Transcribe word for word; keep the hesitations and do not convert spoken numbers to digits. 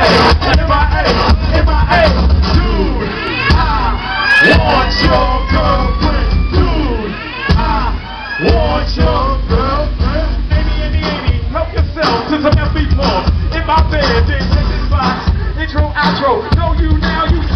M I A, M I A, dude, I want your girlfriend, dude, I want your girlfriend. Amy, Amy, Amy, help yourself to some F B more. In my bed, then take this box, intro, outro, know you now, you